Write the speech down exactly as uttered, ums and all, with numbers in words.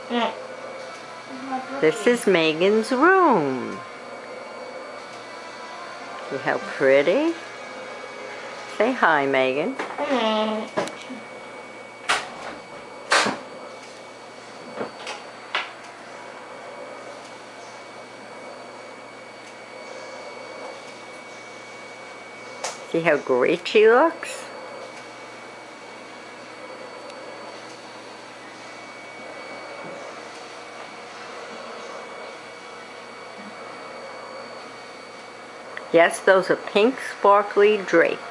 This is Megan's room. See how pretty? Say hi, Megan. See how great she looks? Yes, those are pink sparkly drapes.